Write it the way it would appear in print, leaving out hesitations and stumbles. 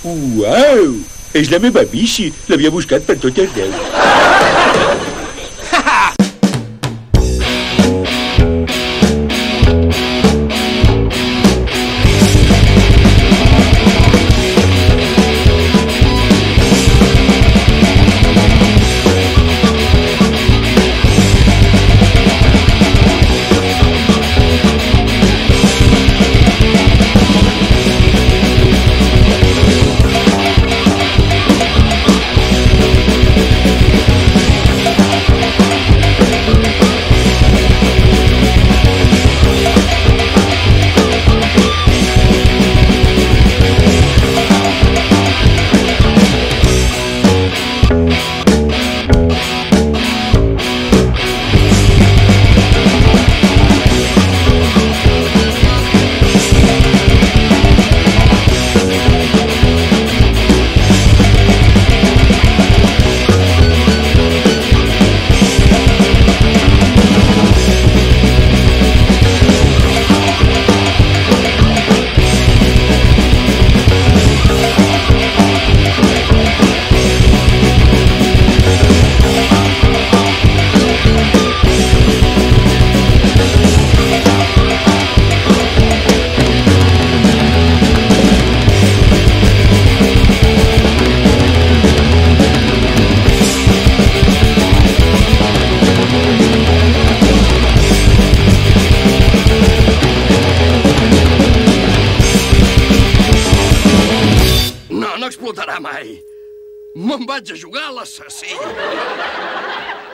Uau! És la meva bici. L'havia buscat per tot arreu. No explotarà mai. Me'n vaig a jugar a l'assassí.